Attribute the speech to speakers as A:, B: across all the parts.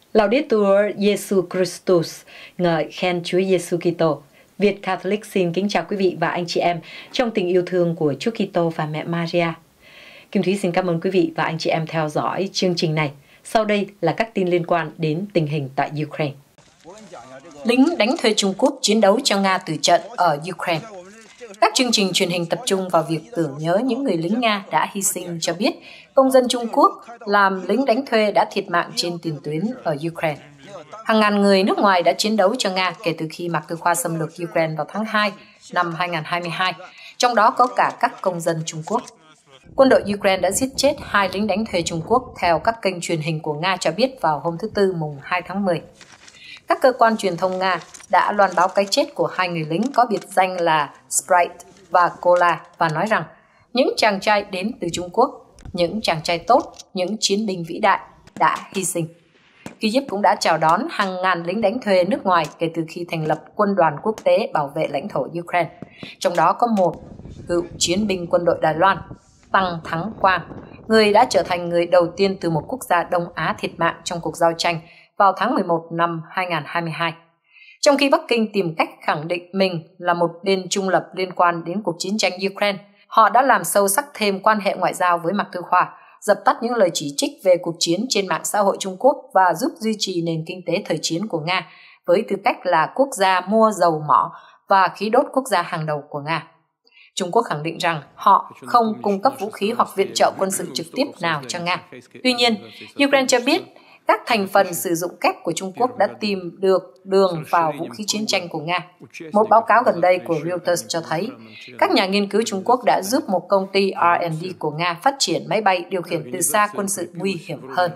A: Laudetur Jesus Christus, ngợi khen Chúa Giêsu Kitô. Việt Catholic xin kính chào quý vị và anh chị em trong tình yêu thương của Chúa Kitô và mẹ Maria. Kim Thúy xin cảm ơn quý vị và anh chị em theo dõi chương trình này. Sau đây là các tin liên quan đến tình hình tại Ukraine. Lính đánh thuê Trung Quốc chiến đấu cho Nga từ trận ở Ukraine. Các chương trình truyền hình tập trung vào việc tưởng nhớ những người lính Nga đã hy sinh cho biết công dân Trung Quốc làm lính đánh thuê đã thiệt mạng trên tiền tuyến ở Ukraine. Hàng ngàn người nước ngoài đã chiến đấu cho Nga kể từ khi Mạc Tư Khoa xâm lược Ukraine vào tháng 2 năm 2022, trong đó có cả các công dân Trung Quốc. Quân đội Ukraine đã giết chết 2 lính đánh thuê Trung Quốc theo các kênh truyền hình của Nga cho biết vào hôm thứ Tư mùng 2 tháng 10. Các cơ quan truyền thông Nga đã loan báo cái chết của 2 người lính có biệt danh là Sprite và Kola và nói rằng những chàng trai đến từ Trung Quốc, những chàng trai tốt, những chiến binh vĩ đại đã hy sinh. Kyiv cũng đã chào đón hàng ngàn lính đánh thuê nước ngoài kể từ khi thành lập quân đoàn quốc tế bảo vệ lãnh thổ Ukraine. Trong đó có một cựu chiến binh quân đội Đài Loan, Tăng Thắng Quang, người đã trở thành người đầu tiên từ một quốc gia Đông Á thiệt mạng trong cuộc giao tranh vào tháng 11 năm 2022. Trong khi Bắc Kinh tìm cách khẳng định mình là một bên trung lập liên quan đến cuộc chiến tranh Ukraine, họ đã làm sâu sắc thêm quan hệ ngoại giao với Mạc Tư Khoa, dập tắt những lời chỉ trích về cuộc chiến trên mạng xã hội Trung Quốc và giúp duy trì nền kinh tế thời chiến của Nga với tư cách là quốc gia mua dầu mỏ và khí đốt quốc gia hàng đầu của Nga. Trung Quốc khẳng định rằng họ không cung cấp vũ khí hoặc viện trợ quân sự trực tiếp nào cho Nga. Tuy nhiên, Ukraine cho biết các thành phần sử dụng kép của Trung Quốc đã tìm được đường vào vũ khí chiến tranh của Nga. Một báo cáo gần đây của Reuters cho thấy, các nhà nghiên cứu Trung Quốc đã giúp một công ty R&D của Nga phát triển máy bay điều khiển từ xa quân sự nguy hiểm hơn.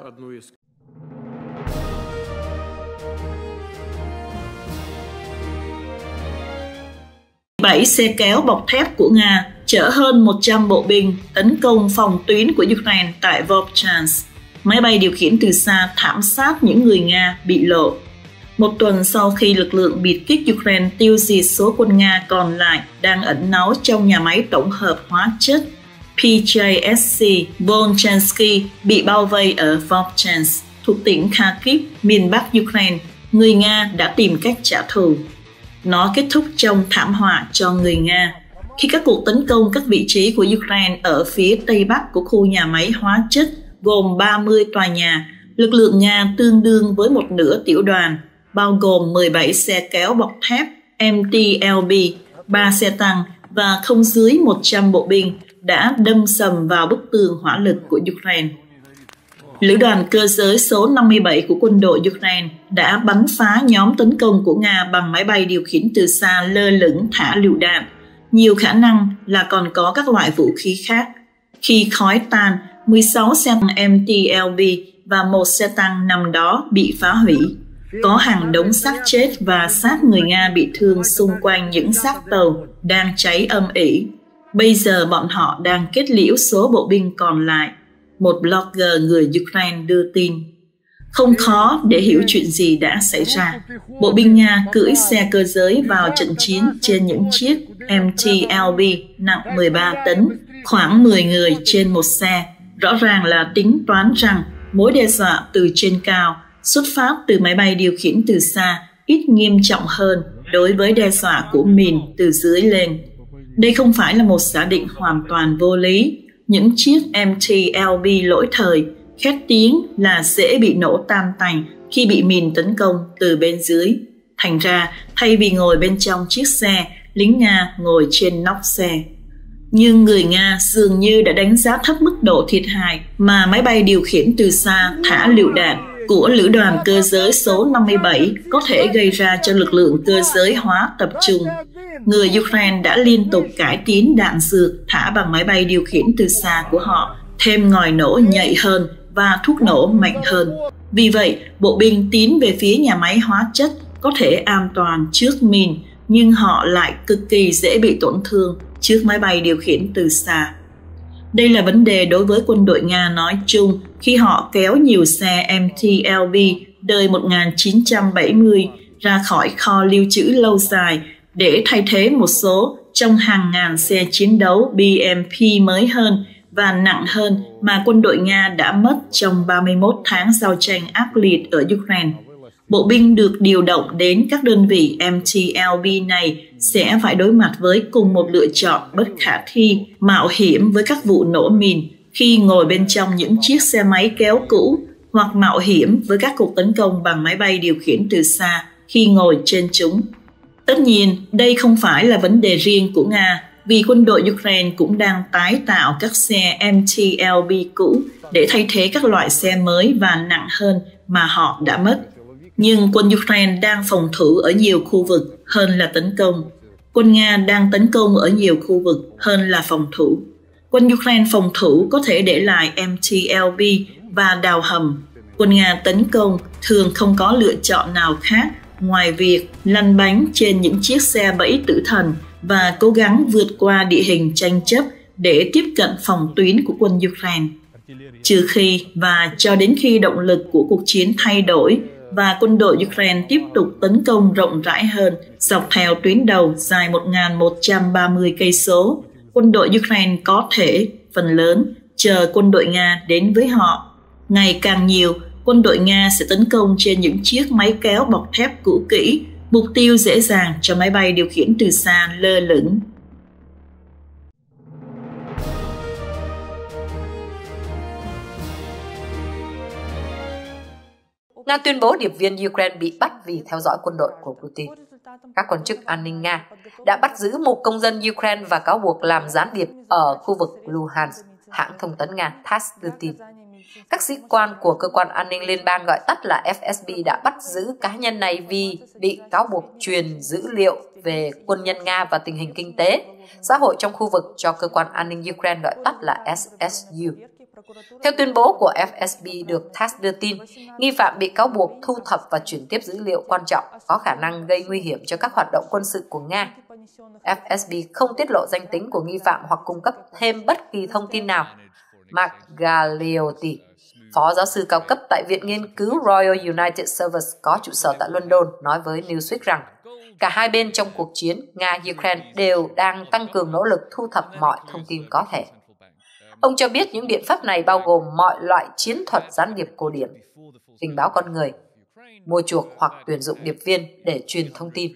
B: 7 xe kéo bọc thép của Nga chở hơn 100 bộ binh tấn công phòng tuyến của Ukraine tại Vovchansk. Máy bay điều khiển từ xa thảm sát những người Nga bị lộ. Một tuần sau khi lực lượng biệt kích Ukraine tiêu diệt số quân Nga còn lại đang ẩn náu trong nhà máy tổng hợp hóa chất PJSC Volchansky bị bao vây ở Vovchansk, thuộc tỉnh Kharkiv, miền Bắc Ukraine, người Nga đã tìm cách trả thù. Nó kết thúc trong thảm họa cho người Nga khi các cuộc tấn công các vị trí của Ukraine ở phía tây bắc của khu nhà máy hóa chất gồm 30 tòa nhà, lực lượng Nga tương đương với một nửa tiểu đoàn, bao gồm 17 xe kéo bọc thép MTLB, 3 xe tăng và không dưới 100 bộ binh đã đâm sầm vào bức tường hỏa lực của Ukraine. Lữ đoàn cơ giới số 57 của quân đội Ukraine đã bắn phá nhóm tấn công của Nga bằng máy bay điều khiển từ xa lơ lửng thả lựu đạn. Nhiều khả năng là còn có các loại vũ khí khác. Khi khói tan, 16 xe tăng MTLB và 1 xe tăng nằm đó bị phá hủy. Có hàng đống xác chết và xác người Nga bị thương xung quanh những xác tàu đang cháy âm ỉ. Bây giờ bọn họ đang kết liễu số bộ binh còn lại, một blogger người Ukraine đưa tin. Không khó để hiểu chuyện gì đã xảy ra. Bộ binh Nga cưỡi xe cơ giới vào trận chiến trên những chiếc MTLB nặng 13 tấn, khoảng 10 người trên một xe. Rõ ràng là tính toán rằng mối đe dọa từ trên cao xuất phát từ máy bay điều khiển từ xa ít nghiêm trọng hơn đối với đe dọa của mìn từ dưới lên. Đây không phải là một giả định hoàn toàn vô lý. Những chiếc MTLB lỗi thời, khét tiếng là dễ bị nổ tan tành khi bị mìn tấn công từ bên dưới. Thành ra, thay vì ngồi bên trong chiếc xe, lính Nga ngồi trên nóc xe. Nhưng người Nga dường như đã đánh giá thấp mức độ thiệt hại mà máy bay điều khiển từ xa thả lựu đạn của lữ đoàn cơ giới số 57 có thể gây ra cho lực lượng cơ giới hóa tập trung. Người Ukraine đã liên tục cải tiến đạn dược thả bằng máy bay điều khiển từ xa của họ, thêm ngòi nổ nhạy hơn và thuốc nổ mạnh hơn. Vì vậy, bộ binh tiến về phía nhà máy hóa chất có thể an toàn trước mìn, nhưng họ lại cực kỳ dễ bị tổn thương trước máy bay điều khiển từ xa. Đây là vấn đề đối với quân đội Nga nói chung khi họ kéo nhiều xe MTLB đời 1970 ra khỏi kho lưu trữ lâu dài để thay thế một số trong hàng ngàn xe chiến đấu BMP mới hơn và nặng hơn mà quân đội Nga đã mất trong 31 tháng giao tranh ác liệt ở Ukraine. Bộ binh được điều động đến các đơn vị MTLB này sẽ phải đối mặt với cùng một lựa chọn bất khả thi, mạo hiểm với các vụ nổ mìn khi ngồi bên trong những chiếc xe máy kéo cũ, hoặc mạo hiểm với các cuộc tấn công bằng máy bay điều khiển từ xa khi ngồi trên chúng. Tất nhiên, đây không phải là vấn đề riêng của Nga, vì quân đội Ukraine cũng đang tái tạo các xe MTLB cũ để thay thế các loại xe mới và nặng hơn mà họ đã mất. Nhưng quân Ukraine đang phòng thủ ở nhiều khu vực hơn là tấn công. Quân Nga đang tấn công ở nhiều khu vực hơn là phòng thủ. Quân Ukraine phòng thủ có thể để lại MTLB và đào hầm. Quân Nga tấn công thường không có lựa chọn nào khác ngoài việc lăn bánh trên những chiếc xe bẫy tử thần và cố gắng vượt qua địa hình tranh chấp để tiếp cận phòng tuyến của quân Ukraine. Trừ khi và cho đến khi động lực của cuộc chiến thay đổi và quân đội Ukraine tiếp tục tấn công rộng rãi hơn dọc theo tuyến đầu dài 1.130 cây số, quân đội Ukraine có thể, phần lớn, chờ quân đội Nga đến với họ. Ngày càng nhiều, quân đội Nga sẽ tấn công trên những chiếc máy kéo bọc thép cũ kỹ, mục tiêu dễ dàng cho máy bay điều khiển từ xa lơ lửng.
A: Nga tuyên bố điệp viên Ukraine bị bắt vì theo dõi quân đội của Putin. Các quan chức an ninh Nga đã bắt giữ một công dân Ukraine và cáo buộc làm gián điệp ở khu vực Luhansk, hãng thông tấn Nga TASS đưa tin. Các sĩ quan của cơ quan an ninh liên bang gọi tắt là FSB đã bắt giữ cá nhân này vì bị cáo buộc truyền dữ liệu về quân nhân Nga và tình hình kinh tế, xã hội trong khu vực cho cơ quan an ninh Ukraine gọi tắt là SSU. Theo tuyên bố của FSB được TASS đưa tin, nghi phạm bị cáo buộc thu thập và chuyển tiếp dữ liệu quan trọng có khả năng gây nguy hiểm cho các hoạt động quân sự của Nga. FSB không tiết lộ danh tính của nghi phạm hoặc cung cấp thêm bất kỳ thông tin nào. Mark Galeotti, phó giáo sư cao cấp tại Viện Nghiên cứu Royal United Service có trụ sở tại London, nói với Newsweek rằng cả hai bên trong cuộc chiến Nga-Ukraine đều đang tăng cường nỗ lực thu thập mọi thông tin có thể. Ông cho biết những biện pháp này bao gồm mọi loại chiến thuật gián điệp cổ điển, tình báo con người, mua chuộc hoặc tuyển dụng điệp viên để truyền thông tin.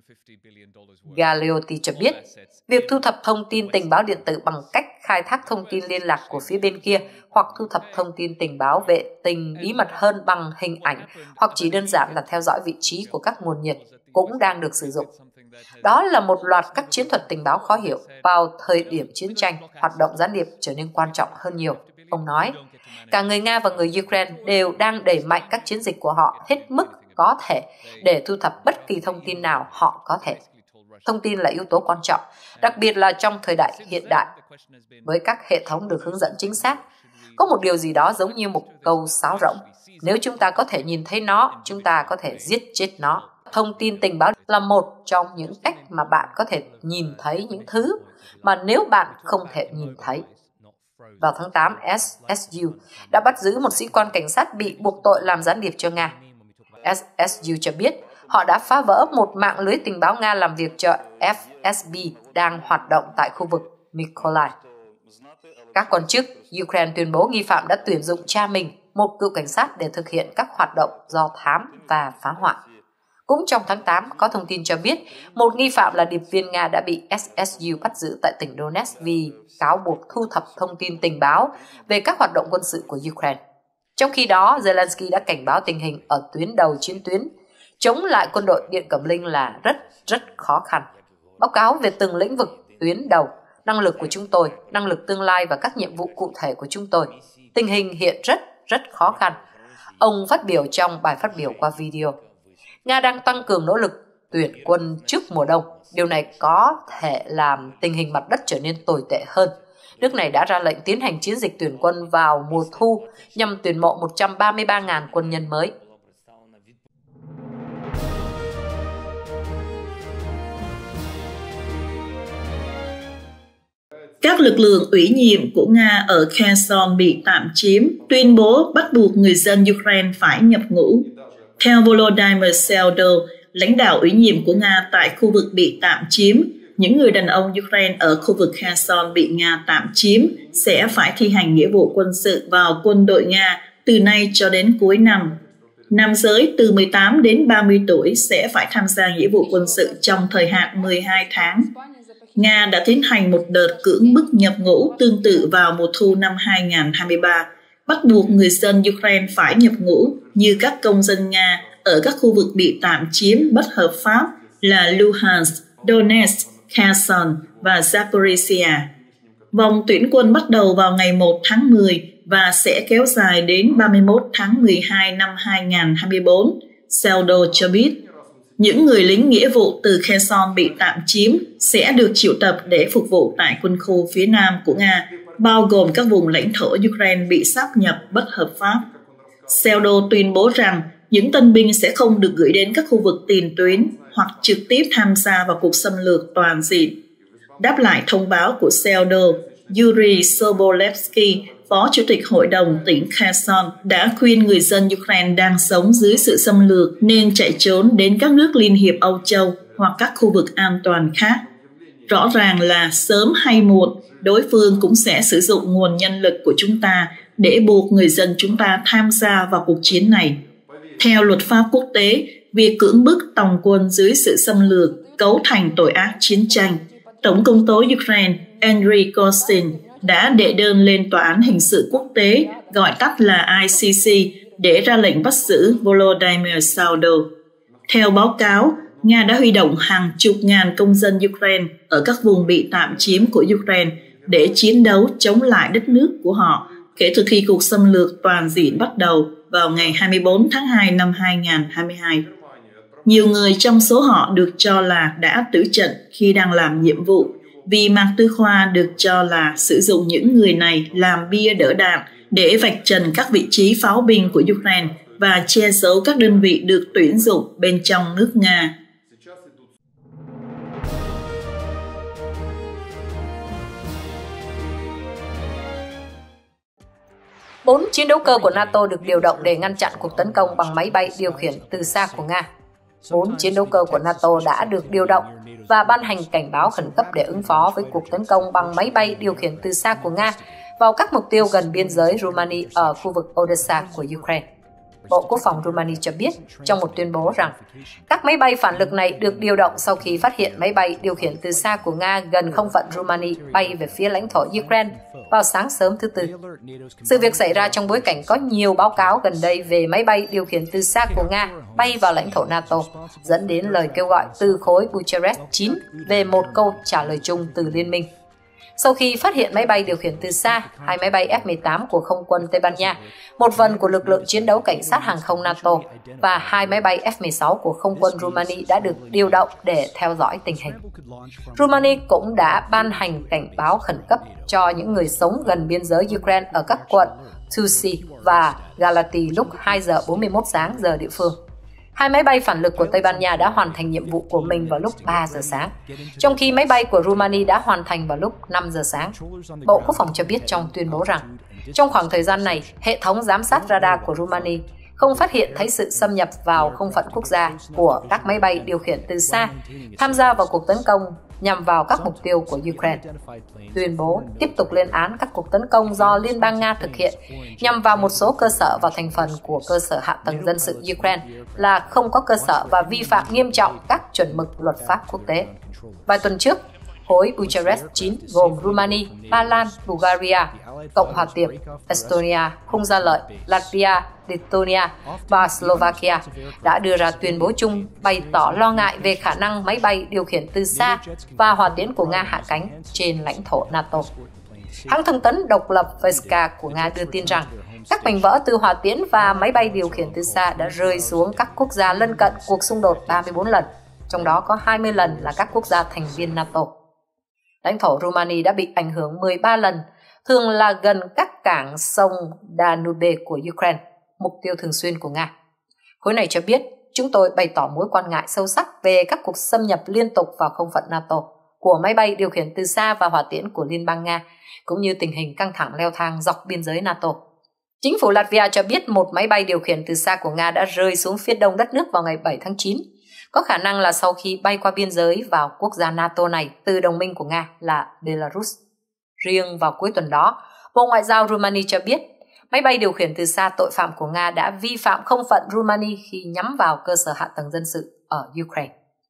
A: Galeotti cho biết, việc thu thập thông tin tình báo điện tử bằng cách khai thác thông tin liên lạc của phía bên kia hoặc thu thập thông tin tình báo vệ tinh bí mật hơn bằng hình ảnh hoặc chỉ đơn giản là theo dõi vị trí của các nguồn nhiệt cũng đang được sử dụng. Đó là một loạt các chiến thuật tình báo khó hiểu. Vào thời điểm chiến tranh, hoạt động gián điệp trở nên quan trọng hơn nhiều. Ông nói, cả người Nga và người Ukraine đều đang đẩy mạnh các chiến dịch của họ hết mức có thể để thu thập bất kỳ thông tin nào họ có thể. Thông tin là yếu tố quan trọng, đặc biệt là trong thời đại hiện đại. Với các hệ thống được hướng dẫn chính xác, có một điều gì đó giống như một câu sáo rỗng. Nếu chúng ta có thể nhìn thấy nó, chúng ta có thể giết chết nó. Thông tin tình báo là một trong những cách mà bạn có thể nhìn thấy những thứ mà nếu bạn không thể nhìn thấy. Vào tháng 8, SSU đã bắt giữ một sĩ quan cảnh sát bị buộc tội làm gián điệp cho Nga. SSU cho biết họ đã phá vỡ một mạng lưới tình báo Nga làm việc cho FSB đang hoạt động tại khu vực Mykolaiv. Các quan chức Ukraine tuyên bố nghi phạm đã tuyển dụng cha mình, một cựu cảnh sát, để thực hiện các hoạt động do thám và phá hoại. Cũng trong tháng 8, có thông tin cho biết một nghi phạm là điệp viên Nga đã bị SSU bắt giữ tại tỉnh Donetsk vì cáo buộc thu thập thông tin tình báo về các hoạt động quân sự của Ukraine. Trong khi đó, Zelensky đã cảnh báo tình hình ở tuyến đầu chiến tuyến chống lại quân đội Điện Cẩm Linh là rất khó khăn. Báo cáo về từng lĩnh vực tuyến đầu, năng lực của chúng tôi, năng lực tương lai và các nhiệm vụ cụ thể của chúng tôi. Tình hình hiện rất khó khăn. Ông phát biểu trong bài phát biểu qua video. Nga đang tăng cường nỗ lực tuyển quân trước mùa đông. Điều này có thể làm tình hình mặt đất trở nên tồi tệ hơn. Nước này đã ra lệnh tiến hành chiến dịch tuyển quân vào mùa thu nhằm tuyển mộ 133.000 quân nhân mới.
B: Các lực lượng ủy nhiệm của Nga ở Kherson bị tạm chiếm, tuyên bố bắt buộc người dân Ukraine phải nhập ngũ. Theo Volodymyr Zelensky, lãnh đạo ủy nhiệm của Nga tại khu vực bị tạm chiếm, những người đàn ông Ukraine ở khu vực Kherson bị Nga tạm chiếm sẽ phải thi hành nghĩa vụ quân sự vào quân đội Nga từ nay cho đến cuối năm. Nam giới từ 18 đến 30 tuổi sẽ phải tham gia nghĩa vụ quân sự trong thời hạn 12 tháng. Nga đã tiến hành một đợt cưỡng bức nhập ngũ tương tự vào mùa thu năm 2023, bắt buộc người dân Ukraine phải nhập ngũ như các công dân Nga ở các khu vực bị tạm chiếm bất hợp pháp là Luhansk, Donetsk, Kherson và Zaporizhia. Vòng tuyển quân bắt đầu vào ngày 1 tháng 10 và sẽ kéo dài đến 31 tháng 12 năm 2024, Seldo cho biết. Những người lính nghĩa vụ từ Kherson bị tạm chiếm sẽ được triệu tập để phục vụ tại quân khu phía nam của Nga, bao gồm các vùng lãnh thổ Ukraine bị sáp nhập bất hợp pháp. Seldo tuyên bố rằng những tân binh sẽ không được gửi đến các khu vực tiền tuyến hoặc trực tiếp tham gia vào cuộc xâm lược toàn diện. Đáp lại thông báo của Seldo, Yuri Sobolevsky, Phó Chủ tịch Hội đồng tỉnh Kherson, đã khuyên người dân Ukraine đang sống dưới sự xâm lược nên chạy trốn đến các nước Liên hiệp Âu Châu hoặc các khu vực an toàn khác. Rõ ràng là sớm hay muộn, đối phương cũng sẽ sử dụng nguồn nhân lực của chúng ta để buộc người dân chúng ta tham gia vào cuộc chiến này. Theo luật pháp quốc tế, việc cưỡng bức tòng quân dưới sự xâm lược cấu thành tội ác chiến tranh. Tổng công tố Ukraine Andriy Kostin đã đệ đơn lên Tòa án Hình sự Quốc tế, gọi tắt là ICC, để ra lệnh bắt giữ Volodymyr Seldo. Theo báo cáo, Nga đã huy động hàng chục ngàn công dân Ukraine ở các vùng bị tạm chiếm của Ukraine để chiến đấu chống lại đất nước của họ kể từ khi cuộc xâm lược toàn diện bắt đầu vào ngày 24 tháng 2 năm 2022. Nhiều người trong số họ được cho là đã tử trận khi đang làm nhiệm vụ, vì Mạc Tư Khoa được cho là sử dụng những người này làm bia đỡ đạn để vạch trần các vị trí pháo binh của Ukraine và che giấu các đơn vị được tuyển dụng bên trong nước Nga.
A: Bốn chiến đấu cơ của NATO được điều động để ngăn chặn cuộc tấn công bằng máy bay điều khiển từ xa của Nga. 4 chiến đấu cơ của NATO đã được điều động và ban hành cảnh báo khẩn cấp để ứng phó với cuộc tấn công bằng máy bay điều khiển từ xa của Nga vào các mục tiêu gần biên giới Romania ở khu vực Odessa của Ukraine. Bộ Quốc phòng Romania cho biết trong một tuyên bố rằng các máy bay phản lực này được điều động sau khi phát hiện máy bay điều khiển từ xa của Nga gần không phận Romania bay về phía lãnh thổ Ukraine vào sáng sớm thứ Tư. Sự việc xảy ra trong bối cảnh có nhiều báo cáo gần đây về máy bay điều khiển từ xa của Nga bay vào lãnh thổ NATO, dẫn đến lời kêu gọi từ khối Bucharest 9 về một câu trả lời chung từ Liên minh. Sau khi phát hiện máy bay điều khiển từ xa, 2 máy bay F-18 của không quân Tây Ban Nha, một phần của lực lượng chiến đấu cảnh sát hàng không NATO và 2 máy bay F-16 của không quân Romania đã được điều động để theo dõi tình hình. Romania cũng đã ban hành cảnh báo khẩn cấp cho những người sống gần biên giới Ukraine ở các quận Tusi và Galati lúc 2 giờ 41 sáng giờ địa phương. 2 máy bay phản lực của Tây Ban Nha đã hoàn thành nhiệm vụ của mình vào lúc 3 giờ sáng, trong khi máy bay của Romania đã hoàn thành vào lúc 5 giờ sáng. Bộ Quốc phòng cho biết trong tuyên bố rằng, trong khoảng thời gian này, hệ thống giám sát radar của Romania không phát hiện thấy sự xâm nhập vào không phận quốc gia của các máy bay điều khiển từ xa tham gia vào cuộc tấn công nhằm vào các mục tiêu của Ukraine. Tuyên bố tiếp tục lên án các cuộc tấn công do Liên bang Nga thực hiện nhằm vào một số cơ sở và thành phần của cơ sở hạ tầng dân sự Ukraine là không có cơ sở và vi phạm nghiêm trọng các chuẩn mực luật pháp quốc tế. Vài tuần trước, khối Bucharest 9 gồm Romania, Ba Lan, Bulgaria, Cộng hòa Tiệp, Estonia, Hung Gia Lợi, Latvia, Lithuania và Slovakia đã đưa ra tuyên bố chung bày tỏ lo ngại về khả năng máy bay điều khiển từ xa và hỏa tiễn của Nga hạ cánh trên lãnh thổ NATO. Hãng thông tấn độc lập Vesta của Nga đưa tin rằng các mảnh vỡ từ hỏa tiễn và máy bay điều khiển từ xa đã rơi xuống các quốc gia lân cận cuộc xung đột 34 lần, trong đó có 20 lần là các quốc gia thành viên NATO. Lãnh thổ Romania đã bị ảnh hưởng 13 lần, thường là gần các cảng sông Danube của Ukraine, mục tiêu thường xuyên của Nga. Khối này cho biết, chúng tôi bày tỏ mối quan ngại sâu sắc về các cuộc xâm nhập liên tục vào không phận NATO của máy bay điều khiển từ xa và hỏa tiễn của Liên bang Nga, cũng như tình hình căng thẳng leo thang dọc biên giới NATO. Chính phủ Latvia cho biết một máy bay điều khiển từ xa của Nga đã rơi xuống phía đông đất nước vào ngày 7 tháng 9, Có khả năng là sau khi bay qua biên giới vào quốc gia NATO này từ đồng minh của Nga là Belarus. Riêng vào cuối tuần đó, Bộ Ngoại giao Rumani cho biết máy bay điều khiển từ xa tội phạm của Nga đã vi phạm không phận Rumani khi nhắm vào cơ sở hạ tầng dân sự ở Ukraine.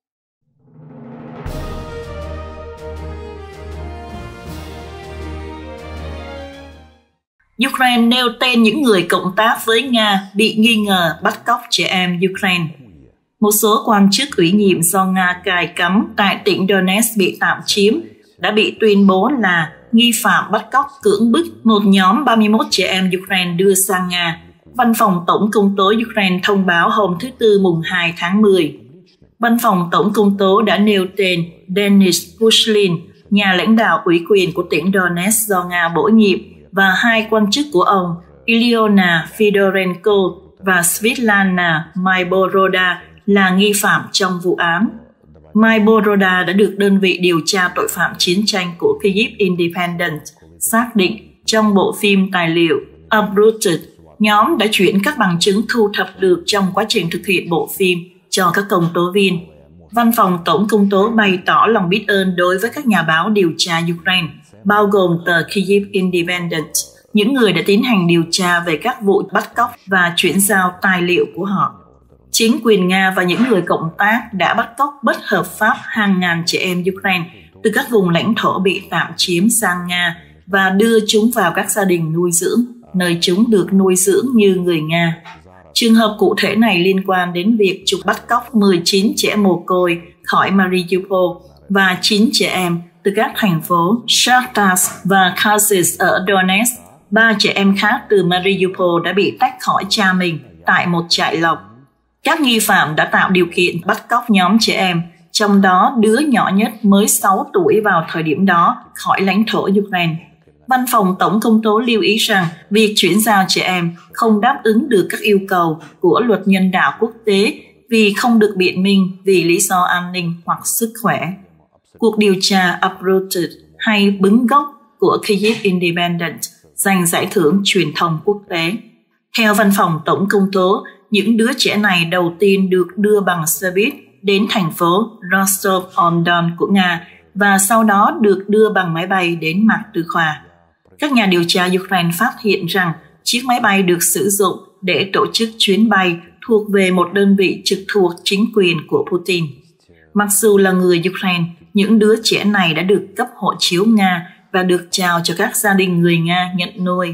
B: Ukraine nêu tên những người cộng tác với Nga bị nghi ngờ bắt cóc trẻ em Ukraine. Một số quan chức ủy nhiệm do Nga cài cắm tại tỉnh Donetsk bị tạm chiếm đã bị tuyên bố là nghi phạm bắt cóc cưỡng bức một nhóm 31 trẻ em Ukraine đưa sang Nga. Văn phòng Tổng công tố Ukraine thông báo hôm thứ Tư mùng 2 tháng 10. Văn phòng Tổng công tố đã nêu tên Denis Pushlin, nhà lãnh đạo ủy quyền của tỉnh Donetsk do Nga bổ nhiệm, và hai quan chức của ông, Ilyona Fidorenko và Svetlana Maiboroda, là nghi phạm trong vụ án. Maiboroda đã được đơn vị điều tra tội phạm chiến tranh của Kyiv Independent xác định trong bộ phim tài liệu Uprooted. Nhóm đã chuyển các bằng chứng thu thập được trong quá trình thực hiện bộ phim cho các công tố viên. Văn phòng Tổng công tố bày tỏ lòng biết ơn đối với các nhà báo điều tra Ukraine, bao gồm tờ Kyiv Independent, những người đã tiến hành điều tra về các vụ bắt cóc và chuyển giao tài liệu của họ. Chính quyền Nga và những người cộng tác đã bắt cóc bất hợp pháp hàng ngàn trẻ em Ukraine từ các vùng lãnh thổ bị tạm chiếm sang Nga và đưa chúng vào các gia đình nuôi dưỡng, nơi chúng được nuôi dưỡng như người Nga. Trường hợp cụ thể này liên quan đến việc chúng bắt cóc 19 trẻ mồ côi khỏi Mariupol và 9 trẻ em từ các thành phố Shakhtarsk và Kharkiv ở Donetsk. 3 trẻ em khác từ Mariupol đã bị tách khỏi cha mình tại một trại lọc. Các nghi phạm đã tạo điều kiện bắt cóc nhóm trẻ em, trong đó đứa nhỏ nhất mới 6 tuổi vào thời điểm đó, khỏi lãnh thổ Ukraine. Văn phòng Tổng công tố lưu ý rằng việc chuyển giao trẻ em không đáp ứng được các yêu cầu của luật nhân đạo quốc tế vì không được biện minh vì lý do an ninh hoặc sức khỏe. Cuộc điều tra Uprooted hay Bứng gốc của Kyiv Independent giành giải thưởng truyền thông quốc tế. Theo văn phòng Tổng công tố, những đứa trẻ này đầu tiên được đưa bằng xe buýt đến thành phố Rostov-on-Don của Nga và sau đó được đưa bằng máy bay đến Mạc Tư Khoa. Các nhà điều tra Ukraine phát hiện rằng chiếc máy bay được sử dụng để tổ chức chuyến bay thuộc về một đơn vị trực thuộc chính quyền của Putin. Mặc dù là người Ukraine, những đứa trẻ này đã được cấp hộ chiếu Nga và được trao cho các gia đình người Nga nhận nuôi.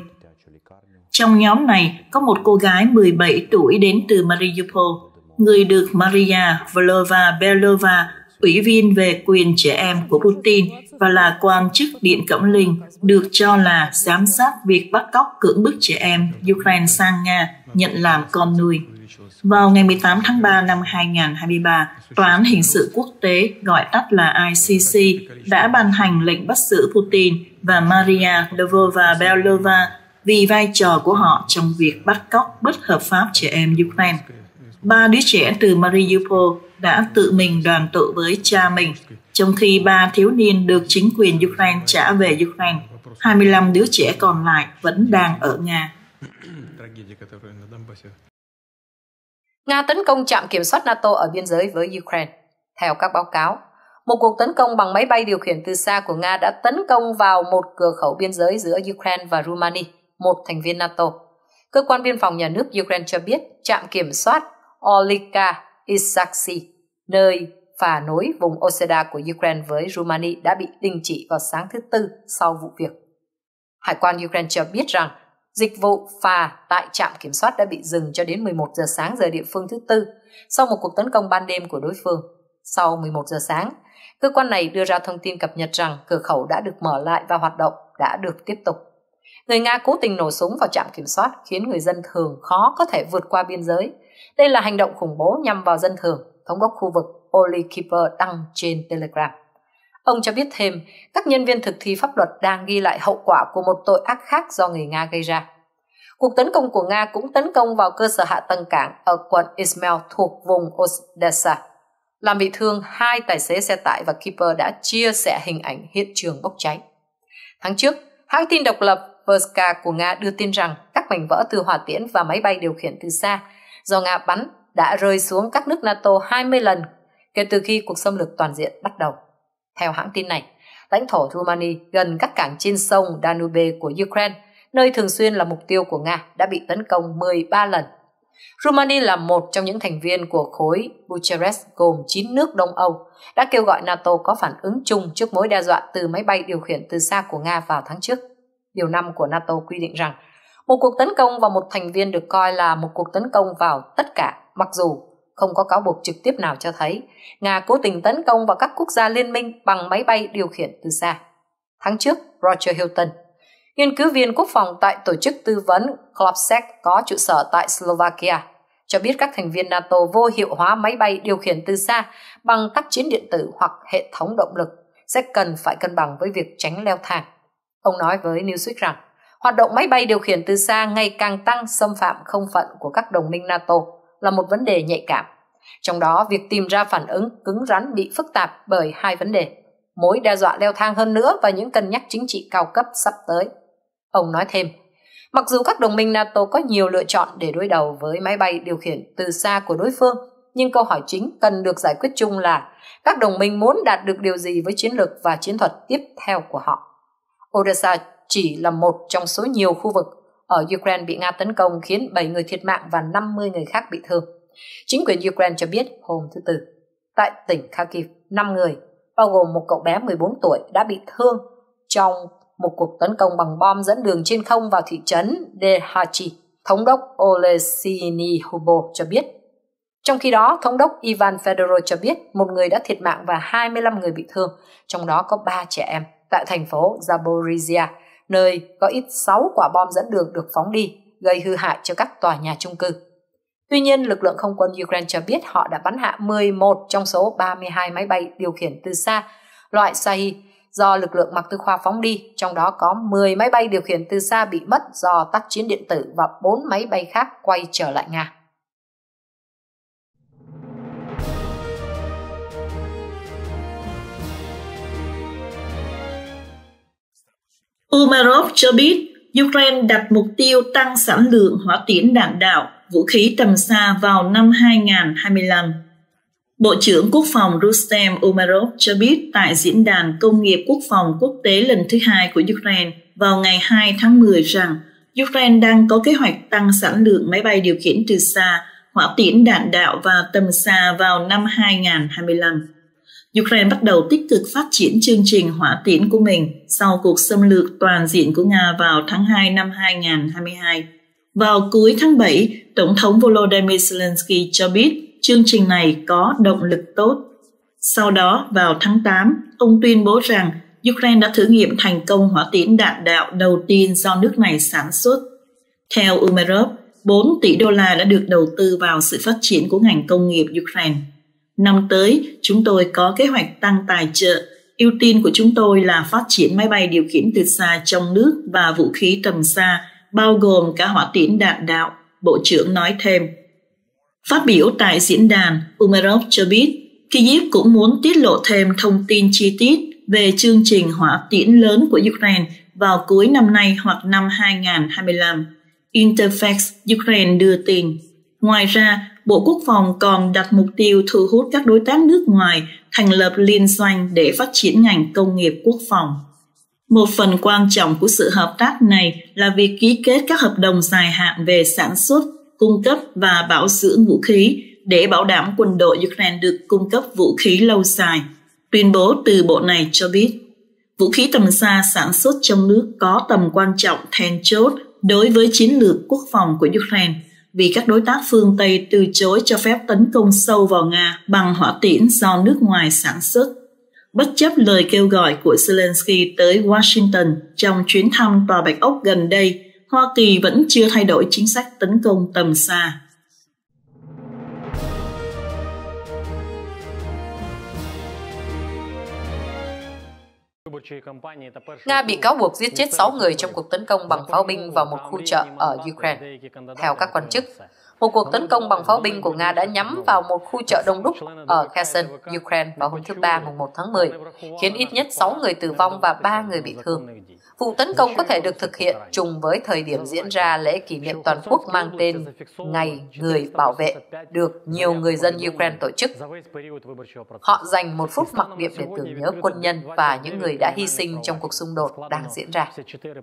B: Trong nhóm này có một cô gái 17 tuổi đến từ Mariupol, người được Maria Vlova-Belova, ủy viên về quyền trẻ em của Putin và là quan chức Điện Cẩm Linh, được cho là giám sát việc bắt cóc cưỡng bức trẻ em Ukraine sang Nga nhận làm con nuôi. Vào ngày 18 tháng 3 năm 2023, Tòa án Hình sự Quốc tế, gọi tắt là ICC, đã ban hành lệnh bắt giữ Putin và Maria Lvova-Belova vì vai trò của họ trong việc bắt cóc bất hợp pháp trẻ em Ukraine. 3 đứa trẻ từ Mariupol đã tự mình đoàn tụ với cha mình, trong khi 3 thiếu niên được chính quyền Ukraine trả về Ukraine. 25 đứa trẻ còn lại vẫn đang ở Nga.
A: Nga tấn công trạm kiểm soát NATO ở biên giới với Ukraine. Theo các báo cáo, một cuộc tấn công bằng máy bay điều khiển từ xa của Nga đã tấn công vào một cửa khẩu biên giới giữa Ukraine và Rumani, một thành viên NATO. Cơ quan biên phòng nhà nước Ukraine cho biết trạm kiểm soát Olika Isaksi, nơi phà nối vùng Oseda của Ukraine với Rumani, đã bị đình chỉ vào sáng thứ Tư sau vụ việc. Hải quan Ukraine cho biết rằng dịch vụ phà tại trạm kiểm soát đã bị dừng cho đến 11 giờ sáng giờ địa phương thứ Tư sau một cuộc tấn công ban đêm của đối phương. Sau 11 giờ sáng, cơ quan này đưa ra thông tin cập nhật rằng cửa khẩu đã được mở lại và hoạt động đã được tiếp tục. Người Nga cố tình nổ súng vào trạm kiểm soát khiến người dân thường khó có thể vượt qua biên giới. Đây là hành động khủng bố nhằm vào dân thường, thống đốc khu vực Oli Kiper đăng trên Telegram. Ông cho biết thêm, các nhân viên thực thi pháp luật đang ghi lại hậu quả của một tội ác khác do người Nga gây ra. Cuộc tấn công của Nga cũng tấn công vào cơ sở hạ tầng cảng ở quận Izmail thuộc vùng Odessa, làm bị thương 2 tài xế xe tải, và Kiper đã chia sẻ hình ảnh hiện trường bốc cháy. Tháng trước, hãng tin độc lập Verska của Nga đưa tin rằng các mảnh vỡ từ hỏa tiễn và máy bay điều khiển từ xa do Nga bắn đã rơi xuống các nước NATO 20 lần, kể từ khi cuộc xâm lược toàn diện bắt đầu. Theo hãng tin này, lãnh thổ Rumani gần các cảng trên sông Danube của Ukraine, nơi thường xuyên là mục tiêu của Nga, đã bị tấn công 13 lần. Rumani là một trong những thành viên của khối Bucharest gồm 9 nước Đông Âu, đã kêu gọi NATO có phản ứng chung trước mối đe dọa từ máy bay điều khiển từ xa của Nga vào tháng trước. Điều 5 của NATO quy định rằng một cuộc tấn công vào một thành viên được coi là một cuộc tấn công vào tất cả, mặc dù không có cáo buộc trực tiếp nào cho thấy Nga cố tình tấn công vào các quốc gia liên minh bằng máy bay điều khiển từ xa. Tháng trước, Roger Hilton, nghiên cứu viên quốc phòng tại tổ chức tư vấn Klopsek có trụ sở tại Slovakia, cho biết các thành viên NATO vô hiệu hóa máy bay điều khiển từ xa bằng tác chiến điện tử hoặc hệ thống động lực sẽ cần phải cân bằng với việc tránh leo thang. Ông nói với Newsweek rằng, hoạt động máy bay điều khiển từ xa ngày càng tăng xâm phạm không phận của các đồng minh NATO là một vấn đề nhạy cảm. Trong đó, việc tìm ra phản ứng cứng rắn bị phức tạp bởi hai vấn đề: mối đe dọa leo thang hơn nữa và những cân nhắc chính trị cao cấp sắp tới. Ông nói thêm, mặc dù các đồng minh NATO có nhiều lựa chọn để đối đầu với máy bay điều khiển từ xa của đối phương, nhưng câu hỏi chính cần được giải quyết chung là các đồng minh muốn đạt được điều gì với chiến lược và chiến thuật tiếp theo của họ. Odessa chỉ là một trong số nhiều khu vực ở Ukraine bị Nga tấn công khiến 7 người thiệt mạng và 50 người khác bị thương. Chính quyền Ukraine cho biết hôm thứ Tư, tại tỉnh Kharkiv, 5 người, bao gồm một cậu bé 14 tuổi, đã bị thương trong một cuộc tấn công bằng bom dẫn đường trên không vào thị trấn Dehachi, thống đốc Olesiny Hubo cho biết. Trong khi đó, thống đốc Ivan Fedorov cho biết một người đã thiệt mạng và 25 người bị thương, trong đó có 3 trẻ em, tại thành phố Zaporizhia, nơi có ít 6 quả bom dẫn đường được phóng đi, gây hư hại cho các tòa nhà chung cư. Tuy nhiên, lực lượng không quân Ukraine cho biết họ đã bắn hạ 11 trong số 32 máy bay điều khiển từ xa, loại Shahi, do lực lượng Mạc Tư Khoa phóng đi, trong đó có 10 máy bay điều khiển từ xa bị mất do tác chiến điện tử và 4 máy bay khác quay trở lại Nga.
B: Umerov cho biết Ukraine đặt mục tiêu tăng sản lượng hỏa tiễn đạn đạo, vũ khí tầm xa vào năm 2025. Bộ trưởng Quốc phòng Rustem Umerov cho biết tại Diễn đàn Công nghiệp Quốc phòng Quốc tế lần thứ 2 của Ukraine vào ngày 2 tháng 10 rằng Ukraine đang có kế hoạch tăng sản lượng máy bay điều khiển từ xa, hỏa tiễn đạn đạo và tầm xa vào năm 2025. Ukraine bắt đầu tích cực phát triển chương trình hỏa tiễn của mình sau cuộc xâm lược toàn diện của Nga vào tháng 2 năm 2022. Vào cuối tháng 7, Tổng thống Volodymyr Zelensky cho biết chương trình này có động lực tốt. Sau đó, vào tháng 8, ông tuyên bố rằng Ukraine đã thử nghiệm thành công hỏa tiễn đạn đạo đầu tiên do nước này sản xuất. Theo Umerov, 4 tỷ đô la đã được đầu tư vào sự phát triển của ngành công nghiệp Ukraine. Năm tới, chúng tôi có kế hoạch tăng tài trợ. Ưu tiên của chúng tôi là phát triển máy bay điều khiển từ xa trong nước và vũ khí tầm xa, bao gồm cả hỏa tiễn đạn đạo, Bộ trưởng nói thêm. Phát biểu tại diễn đàn, Umerov cho biết Kyiv cũng muốn tiết lộ thêm thông tin chi tiết về chương trình hỏa tiễn lớn của Ukraine vào cuối năm nay hoặc năm 2025. Interfax Ukraine đưa tin. Ngoài ra, Bộ Quốc phòng còn đặt mục tiêu thu hút các đối tác nước ngoài thành lập liên doanh để phát triển ngành công nghiệp quốc phòng. Một phần quan trọng của sự hợp tác này là việc ký kết các hợp đồng dài hạn về sản xuất, cung cấp và bảo dưỡng vũ khí để bảo đảm quân đội Ukraine được cung cấp vũ khí lâu dài. Tuyên bố từ bộ này cho biết, vũ khí tầm xa sản xuất trong nước có tầm quan trọng then chốt đối với chiến lược quốc phòng của Ukraine, vì các đối tác phương Tây từ chối cho phép tấn công sâu vào Nga bằng hỏa tiễn do nước ngoài sản xuất. Bất chấp lời kêu gọi của Zelensky tới Washington trong chuyến thăm Tòa Bạch Ốc gần đây, Hoa Kỳ vẫn chưa thay đổi chính sách tấn công tầm xa.
A: Nga bị cáo buộc giết chết 6 người trong cuộc tấn công bằng pháo binh vào một khu chợ ở Ukraine. Theo các quan chức, một cuộc tấn công bằng pháo binh của Nga đã nhắm vào một khu chợ đông đúc ở Kherson, Ukraine vào hôm thứ Ba, mùng 1 tháng 10, khiến ít nhất 6 người tử vong và 3 người bị thương. Vụ tấn công có thể được thực hiện trùng với thời điểm diễn ra lễ kỷ niệm toàn quốc mang tên Ngày Người Bảo vệ, được nhiều người dân Ukraine tổ chức. Họ dành 1 phút mặc niệm để tưởng nhớ quân nhân và những người đã hy sinh trong cuộc xung đột đang diễn ra.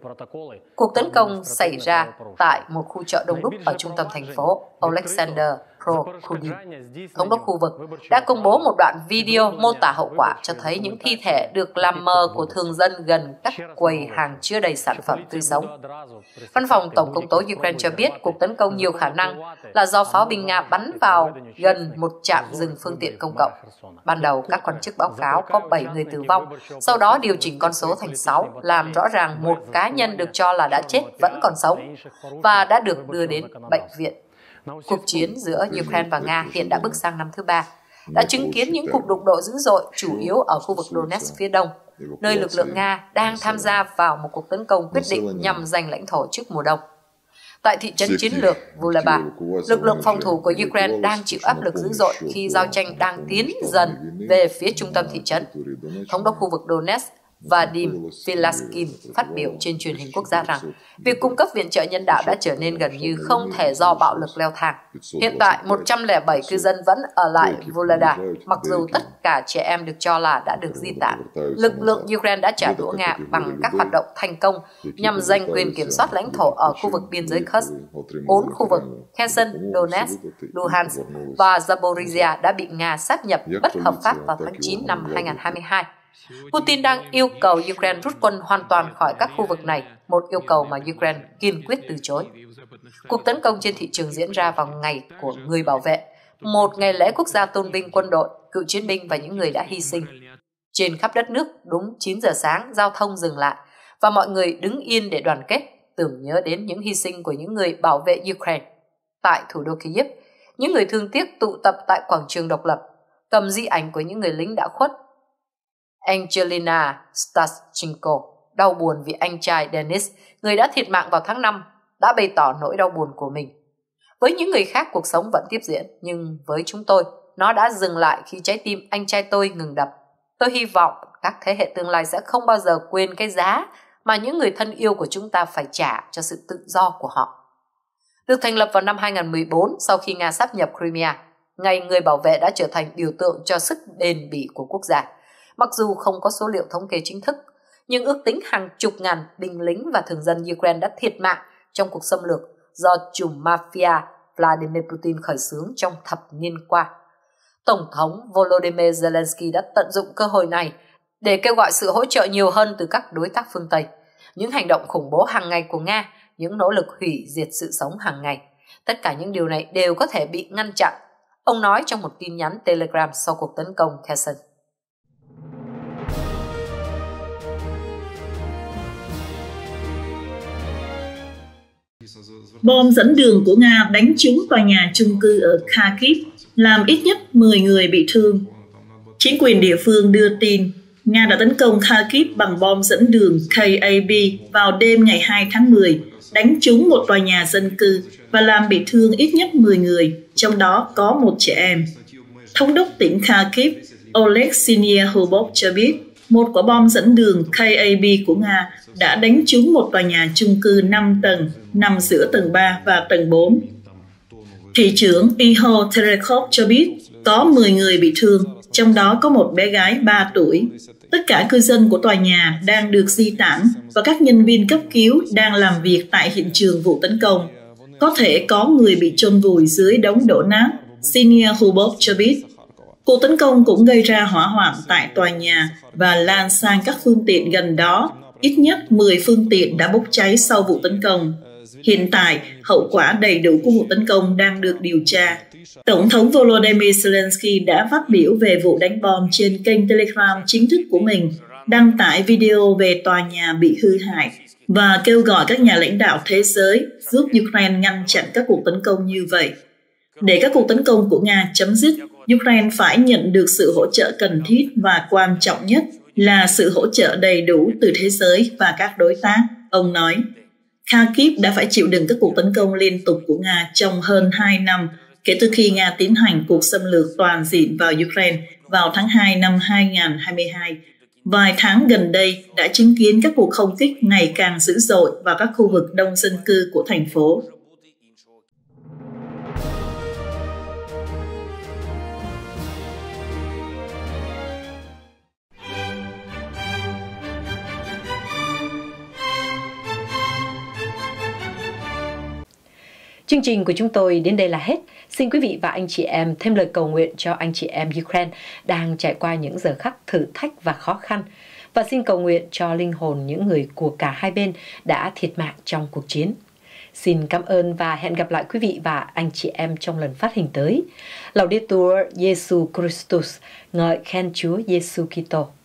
A: Cuộc tấn công xảy ra tại một khu chợ đông đúc ở trung tâm thành phố Alexander Prokudin. Thống đốc khu vực đã công bố một đoạn video mô tả hậu quả cho thấy những thi thể được làm mờ của thường dân gần các quầy hàng chứa đầy sản phẩm tươi sống. Văn phòng Tổng công tố Ukraine cho biết cuộc tấn công nhiều khả năng là do pháo binh Nga bắn vào gần một trạm dừng phương tiện công cộng. Ban đầu, các quan chức báo cáo có 7 người tử vong, sau đó điều chỉnh con số thành 6, làm rõ ràng một cá nhân được cho là đã chết vẫn còn sống và đã được đưa đến bệnh viện. Cuộc chiến giữa Ukraine và Nga hiện đã bước sang năm thứ 3, đã chứng kiến những cuộc đụng độ dữ dội chủ yếu ở khu vực Donetsk phía đông, nơi lực lượng Nga đang tham gia vào một cuộc tấn công quyết định nhằm giành lãnh thổ trước mùa đông. Tại thị trấn chiến lược Vuleba, lực lượng phòng thủ của Ukraine đang chịu áp lực dữ dội khi giao tranh đang tiến dần về phía trung tâm thị trấn. Thống đốc khu vực Donetsk Vadim Filaskin phát biểu trên truyền hình quốc gia rằng việc cung cấp viện trợ nhân đạo đã trở nên gần như không thể do bạo lực leo thang. Hiện tại, 107 cư dân vẫn ở lại Volodya, mặc dù tất cả trẻ em được cho là đã được di tản. Lực lượng Ukraine đã trả đũa Nga bằng các hoạt động thành công nhằm giành quyền kiểm soát lãnh thổ ở khu vực biên giới Kursk. 4 khu vực Kherson, Donetsk, Luhansk và Zaporizhia đã bị Nga sáp nhập bất hợp pháp vào tháng 9 năm 2022. Putin đang yêu cầu Ukraine rút quân hoàn toàn khỏi các khu vực này, một yêu cầu mà Ukraine kiên quyết từ chối. Cuộc tấn công trên thị trường diễn ra vào ngày của Người Bảo vệ, một ngày lễ quốc gia tôn vinh quân đội, cựu chiến binh và những người đã hy sinh. Trên khắp đất nước, đúng 9 giờ sáng, giao thông dừng lại và mọi người đứng yên để đoàn kết, tưởng nhớ đến những hy sinh của những người bảo vệ Ukraine. Tại thủ đô Kyiv, những người thương tiếc tụ tập tại quảng trường độc lập, cầm di ảnh của những người lính đã khuất. Angelina Staschenko đau buồn vì anh trai Denis, người đã thiệt mạng vào tháng 5, đã bày tỏ nỗi đau buồn của mình. Với những người khác, cuộc sống vẫn tiếp diễn, nhưng với chúng tôi, nó đã dừng lại khi trái tim anh trai tôi ngừng đập. Tôi hy vọng các thế hệ tương lai sẽ không bao giờ quên cái giá mà những người thân yêu của chúng ta phải trả cho sự tự do của họ. Được thành lập vào năm 2014 sau khi Nga sáp nhập Crimea, Ngày Người Bảo vệ đã trở thành biểu tượng cho sức bền bỉ của quốc gia. Mặc dù không có số liệu thống kê chính thức, nhưng ước tính hàng chục ngàn binh lính và thường dân Ukraine đã thiệt mạng trong cuộc xâm lược do chùm mafia Vladimir Putin khởi xướng trong thập niên qua. Tổng thống Volodymyr Zelensky đã tận dụng cơ hội này để kêu gọi sự hỗ trợ nhiều hơn từ các đối tác phương Tây. Những hành động khủng bố hàng ngày của Nga, những nỗ lực hủy diệt sự sống hàng ngày, tất cả những điều này đều có thể bị ngăn chặn, ông nói trong một tin nhắn Telegram sau cuộc tấn công Kherson.
B: Bom dẫn đường của Nga đánh trúng tòa nhà chung cư ở Kharkiv, làm ít nhất 10 người bị thương. Chính quyền địa phương đưa tin Nga đã tấn công Kharkiv bằng bom dẫn đường KAB vào đêm ngày 2 tháng 10, đánh trúng một tòa nhà dân cư và làm bị thương ít nhất 10 người, trong đó có một trẻ em. Thống đốc tỉnh Kharkiv Oleg Sinyahubov cho biết một quả bom dẫn đường KAB của Nga đã đánh trúng một tòa nhà chung cư 5 tầng nằm giữa tầng 3 và tầng 4. Thị trưởng Ihor Terekhov cho biết có 10 người bị thương, trong đó có một bé gái 3 tuổi. Tất cả cư dân của tòa nhà đang được di tản và các nhân viên cấp cứu đang làm việc tại hiện trường vụ tấn công. Có thể có người bị chôn vùi dưới đống đổ nát, Sinyahubov cho biết. Cuộc tấn công cũng gây ra hỏa hoạn tại tòa nhà và lan sang các phương tiện gần đó. Ít nhất 10 phương tiện đã bốc cháy sau vụ tấn công. Hiện tại, hậu quả đầy đủ của vụ tấn công đang được điều tra. Tổng thống Volodymyr Zelensky đã phát biểu về vụ đánh bom trên kênh Telegram chính thức của mình, đăng tải video về tòa nhà bị hư hại và kêu gọi các nhà lãnh đạo thế giới giúp Ukraine ngăn chặn các cuộc tấn công như vậy. Để các cuộc tấn công của Nga chấm dứt, Ukraine phải nhận được sự hỗ trợ cần thiết và quan trọng nhất là sự hỗ trợ đầy đủ từ thế giới và các đối tác, ông nói. Kharkiv đã phải chịu đựng các cuộc tấn công liên tục của Nga trong hơn 2 năm kể từ khi Nga tiến hành cuộc xâm lược toàn diện vào Ukraine vào tháng 2 năm 2022 Vài tháng gần đây đã chứng kiến các cuộc không kích ngày càng dữ dội vào các khu vực đông dân cư của thành phố.
A: Chương trình của chúng tôi đến đây là hết. Xin quý vị và anh chị em thêm lời cầu nguyện cho anh chị em Ukraine đang trải qua những giờ khắc thử thách và khó khăn. Và xin cầu nguyện cho linh hồn những người của cả hai bên đã thiệt mạng trong cuộc chiến. Xin cảm ơn và hẹn gặp lại quý vị và anh chị em trong lần phát hình tới. Laudetur Jesu Christus, ngợi khen Chúa Giêsu Kitô.